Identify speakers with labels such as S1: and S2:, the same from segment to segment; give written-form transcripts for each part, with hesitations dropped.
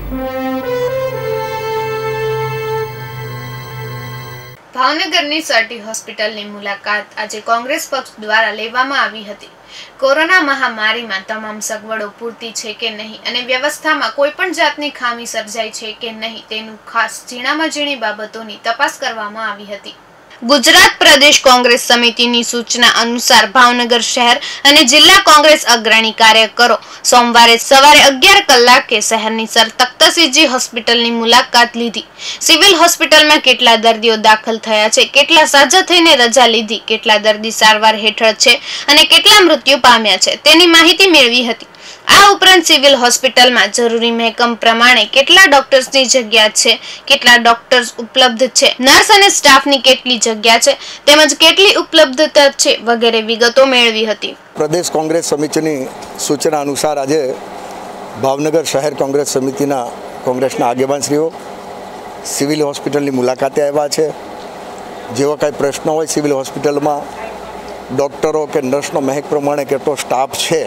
S1: ભાવનગરની સર્ટી હોસ્પિટલની મુલાકાત આજે કોંગ્રેસ પક્ષ દ્વારા લેવામાં આવી હતી। કોરોના મહામારીમાં તમામ સગવડો પૂરતી છે કે નહીં અને વ્યવસ્થામાં કોઈ પણ જાતની ખામી સર્જાઈ છે કે નહીં તેનું ખાસ ઝીણામાં ઝીણી બાબતોની તપાસ કરવામાં આવી હતી। ગુજરાત પ્રદેશ કોંગ્રેસ સમિતિની સૂચના અનુસાર ભાવનગર શહેર અને જિલ્લા કોંગ્રેસ અગ્રણી કાર્યકરો સોમવારે સવારે 11 કલાકે શહેરની સર તખ્તસિંહજી હોસ્પિટલની મુલાકાત લીધી। સિવિલ હોસ્પિટલમાં કેટલા દર્દીઓ દાખલ થયા છે, કેટલા સાજા થઈને રજા લીધી, કેટલા દર્દી સારવાર હેઠળ છે અને કેટલા મૃત્યુ પામ્યા છે તેની માહિતી મેળવી હતી। આ ઉપરાંત સિવિલ હોસ્પિટલમાં જરૂરી મહેકમ પ્રમાણે કેટલા ડોક્ટર્સની જગ્યા છે, કેટલા ડોક્ટર્સ ઉપલબ્ધ છે, નર્સ અને સ્ટાફની કેટલી જગ્યા છે તેમજ કેટલી ઉપલબ્ધતા છે વગેરે વિગતો મેળવી હતી।
S2: પ્રદેશ કોંગ્રેસ સમિતિની સૂચના અનુસાર આજે ભાવનગર શહેર કોંગ્રેસ સમિતિના કોંગ્રેસના આગેવાનશ્રીઓ સિવિલ હોસ્પિટલની મુલાકાતે આવ્યા છે। જેવા કાંઈ પ્રશ્નો હોય સિવિલ હોસ્પિટલમાં ડૉક્ટરો કે નર્સનો મહેક પ્રમાણે કેટલો સ્ટાફ છે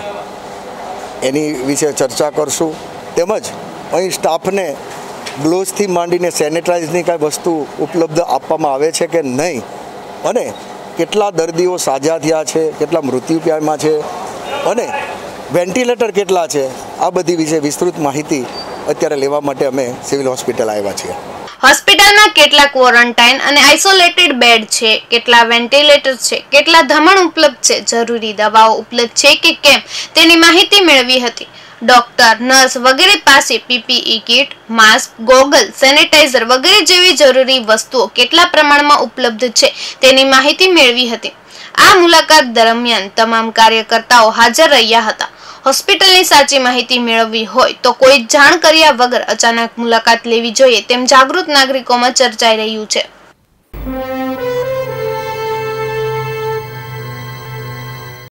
S2: એની વિશે ચર્ચા કરશું। તેમજ અહીં સ્ટાફને ગ્લોવ્સથી માંડીને સેનેટાઇઝની કાંઈ વસ્તુ ઉપલબ્ધ આપવામાં આવે છે કે નહીં અને કેટલા દર્દીઓ સાજા થયા છે, કેટલા મૃત્યુ પામ્યા છે અને વેન્ટિલેટર કેટલા છે, આ બધી વિશે વિસ્તૃત માહિતી અત્યારે લેવા માટે અમે સિવિલ હોસ્પિટલ આવ્યા છીએ।
S1: હોસ્પિટલમાં કેટલા ક્વોરન્ટાઇન અને આઇસોલેટેડ બેડ છે, કેટલા વેન્ટિલેટર છે, કેટલા ધમણ ઉપલબ્ધ છે, જરૂરી દવાઓ ઉપલબ્ધ છે કે કેમ તેની માહિતી મેળવી હતી। ડોક્ટર, નર્સ વગેરે પાસે PPE kit, mask, goggle, sanitizer વગેરે જેવી જરૂરી વસ્તુઓ કેટલા પ્રમાણમાં ઉપલબ્ધ છે તેની માહિતી મેળવી હતી। આ મુલાકાત દરમિયાન તમામ કાર્યકર્તાઓ હાજર રહ્યા હતા। હોસ્પિટલની સાચી માહિતી મેળવવી હોય તો કોઈ જાણ કર્યા વગર અચાનક મુલાકાત લેવી જોઈએ તેમ જાગૃત નાગરિકોમાં ચર્ચાઈ રહ્યું છે।